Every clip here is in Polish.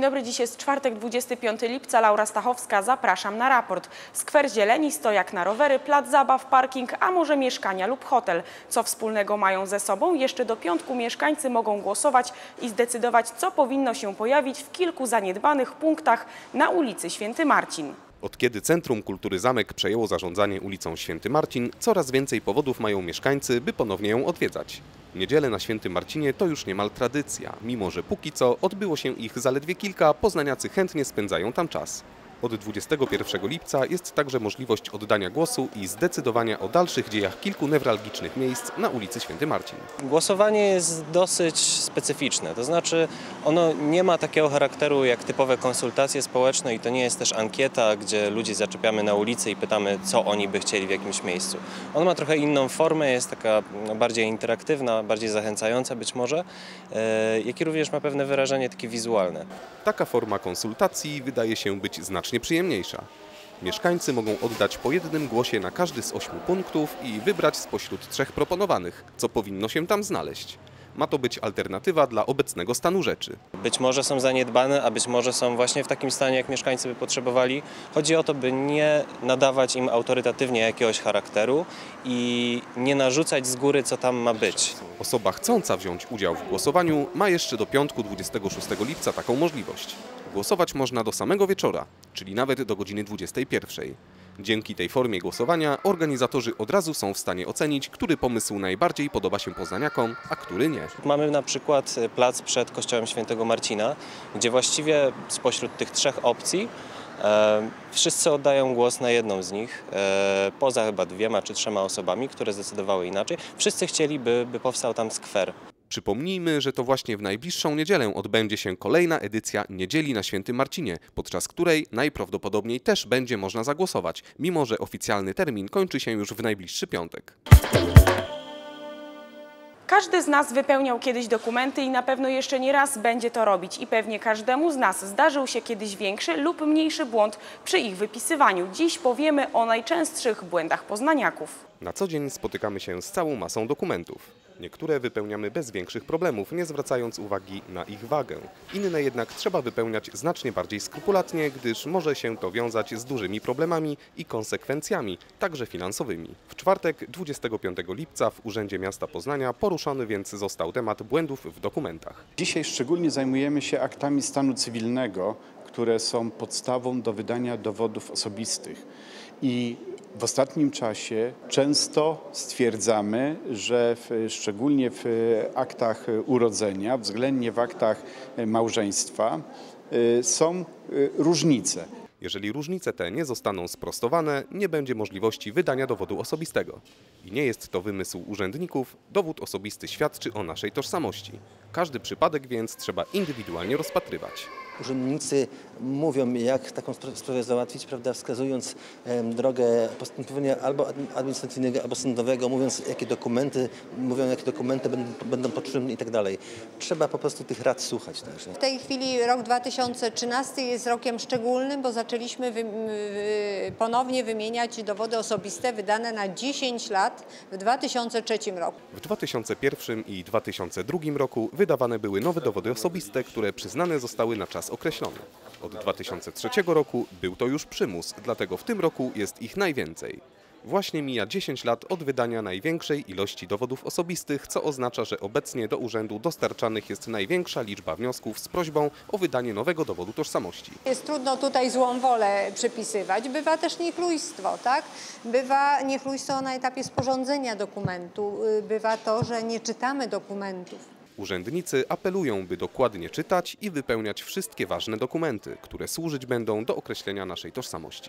dobry, dziś jest czwartek, 25 lipca. Laura Stachowska, zapraszam na raport. Skwer zieleni, stojak na rowery, plac zabaw, parking, a może mieszkania lub hotel. Co wspólnego mają ze sobą? Jeszcze do piątku mieszkańcy mogą głosować i zdecydować, co powinno się pojawić w kilku zaniedbanych punktach na ulicy Święty Marcin. Od kiedy Centrum Kultury Zamek przejęło zarządzanie ulicą Święty Marcin, coraz więcej powodów mają mieszkańcy, by ponownie ją odwiedzać. Niedziele na Świętym Marcinie to już niemal tradycja, mimo że póki co odbyło się ich zaledwie kilka, poznaniacy chętnie spędzają tam czas. Od 21 lipca jest także możliwość oddania głosu i zdecydowania o dalszych dziejach kilku newralgicznych miejsc na ulicy Święty Marcin. Głosowanie jest dosyć specyficzne, to znaczy ono nie ma takiego charakteru jak typowe konsultacje społeczne i to nie jest też ankieta, gdzie ludzi zaczepiamy na ulicy i pytamy, co oni by chcieli w jakimś miejscu. Ono ma trochę inną formę, jest taka bardziej interaktywna, bardziej zachęcająca być może, jak i również ma pewne wyrażenie takie wizualne. Taka forma konsultacji wydaje się być znacznie przyjemniejsza. Mieszkańcy mogą oddać po jednym głosie na każdy z 8 punktów i wybrać spośród 3 proponowanych, co powinno się tam znaleźć. Ma to być alternatywa dla obecnego stanu rzeczy. Być może są zaniedbane, a być może są właśnie w takim stanie, jak mieszkańcy by potrzebowali. Chodzi o to, by nie nadawać im autorytatywnie jakiegoś charakteru i nie narzucać z góry, co tam ma być. Osoba chcąca wziąć udział w głosowaniu ma jeszcze do piątku 26 lipca taką możliwość. Głosować można do samego wieczora, czyli nawet do godziny 21. Dzięki tej formie głosowania organizatorzy od razu są w stanie ocenić, który pomysł najbardziej podoba się poznaniakom, a który nie. Mamy na przykład plac przed kościołem Świętego Marcina, gdzie właściwie spośród tych 3 opcji wszyscy oddają głos na jedną z nich, poza chyba 2 czy 3 osobami, które zdecydowały inaczej. Wszyscy chcieli, by powstał tam skwer. Przypomnijmy, że to właśnie w najbliższą niedzielę odbędzie się kolejna edycja Niedzieli na Świętym Marcinie, podczas której najprawdopodobniej też będzie można zagłosować, mimo że oficjalny termin kończy się już w najbliższy piątek. Każdy z nas wypełniał kiedyś dokumenty i na pewno jeszcze nie raz będzie to robić. I pewnie każdemu z nas zdarzył się kiedyś większy lub mniejszy błąd przy ich wypisywaniu. Dziś powiemy o najczęstszych błędach poznaniaków. Na co dzień spotykamy się z całą masą dokumentów. Niektóre wypełniamy bez większych problemów, nie zwracając uwagi na ich wagę. Inne jednak trzeba wypełniać znacznie bardziej skrupulatnie, gdyż może się to wiązać z dużymi problemami i konsekwencjami, także finansowymi. W czwartek, 25 lipca w Urzędzie Miasta Poznania poruszony więc został temat błędów w dokumentach. Dzisiaj szczególnie zajmujemy się aktami stanu cywilnego, które są podstawą do wydania dowodów osobistych. I w ostatnim czasie często stwierdzamy, że szczególnie w aktach urodzenia, względnie w aktach małżeństwa są różnice. Jeżeli różnice te nie zostaną sprostowane, nie będzie możliwości wydania dowodu osobistego. I nie jest to wymysł urzędników, dowód osobisty świadczy o naszej tożsamości. Każdy przypadek więc trzeba indywidualnie rozpatrywać. Urzędnicy mówią, jak taką sprawę załatwić, prawda, wskazując drogę postępowania albo administracyjnego, albo sądowego, mówiąc, jakie dokumenty będą potrzebne i tak dalej. Trzeba po prostu tych rad słuchać także. W tej chwili rok 2013 jest rokiem szczególnym, bo zaczęliśmy ponownie wymieniać dowody osobiste wydane na 10 lat w 2003 roku. W 2001 i 2002 roku wydawane były nowe dowody osobiste, które przyznane zostały na czas określony. Od 2003 roku był to już przymus, dlatego w tym roku jest ich najwięcej. Właśnie mija 10 lat od wydania największej ilości dowodów osobistych, co oznacza, że obecnie do urzędu dostarczanych jest największa liczba wniosków z prośbą o wydanie nowego dowodu tożsamości. Jest trudno tutaj złą wolę przypisywać. Bywa też niechlujstwo, tak? Bywa niechlujstwo na etapie sporządzenia dokumentu. Bywa to, że nie czytamy dokumentów. Urzędnicy apelują, by dokładnie czytać i wypełniać wszystkie ważne dokumenty, które służyć będą do określenia naszej tożsamości.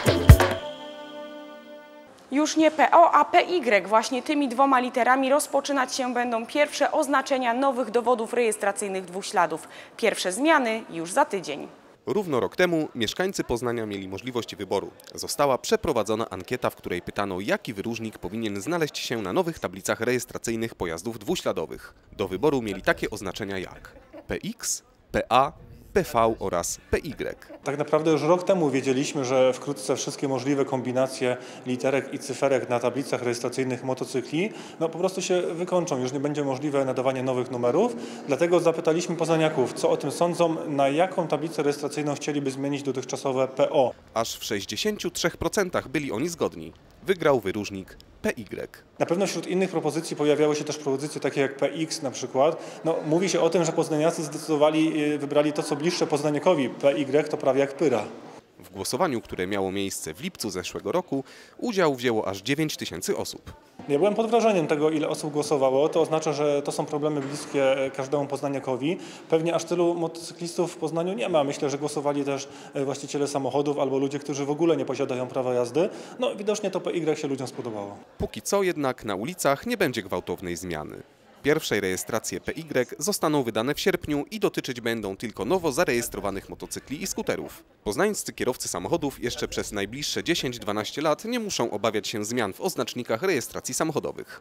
Już nie PO, a PY. Właśnie tymi 2 literami rozpoczynać się będą pierwsze oznaczenia nowych dowodów rejestracyjnych dwuśladów. Pierwsze zmiany już za tydzień. Równo rok temu mieszkańcy Poznania mieli możliwość wyboru. Została przeprowadzona ankieta, w której pytano, jaki wyróżnik powinien znaleźć się na nowych tablicach rejestracyjnych pojazdów dwuśladowych. Do wyboru mieli takie oznaczenia jak PX, PA, PV oraz PY. Tak naprawdę już rok temu wiedzieliśmy, że wkrótce wszystkie możliwe kombinacje literek i cyferek na tablicach rejestracyjnych motocykli po prostu się wykończą. Już nie będzie możliwe nadawanie nowych numerów. Dlatego zapytaliśmy poznaniaków, co o tym sądzą, na jaką tablicę rejestracyjną chcieliby zmienić dotychczasowe PO. Aż w 63% byli oni zgodni. Wygrał wyróżnik PY. Na pewno wśród innych propozycji pojawiały się też propozycje takie jak PX na przykład. Mówi się o tym, że poznaniacy wybrali to, co bliższe poznaniakowi. PY to prawie jak pyra. W głosowaniu, które miało miejsce w lipcu zeszłego roku, udział wzięło aż 9 000 osób. Ja byłem pod wrażeniem tego, ile osób głosowało. To oznacza, że to są problemy bliskie każdemu poznaniakowi. Pewnie aż tylu motocyklistów w Poznaniu nie ma. Myślę, że głosowali też właściciele samochodów albo ludzie, którzy w ogóle nie posiadają prawa jazdy. Widocznie to PY się ludziom spodobało. Póki co jednak na ulicach nie będzie gwałtownej zmiany. Pierwsze rejestracje PY zostaną wydane w sierpniu i dotyczyć będą tylko nowo zarejestrowanych motocykli i skuterów. Poznańscy kierowcy samochodów jeszcze przez najbliższe 10-12 lat nie muszą obawiać się zmian w oznacznikach rejestracji samochodowych.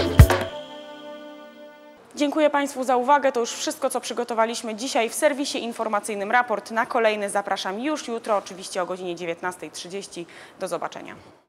Dziękuję Państwu za uwagę. To już wszystko, co przygotowaliśmy dzisiaj w serwisie informacyjnym Raport. Na kolejny zapraszam już jutro, oczywiście o godzinie 19:30. Do zobaczenia.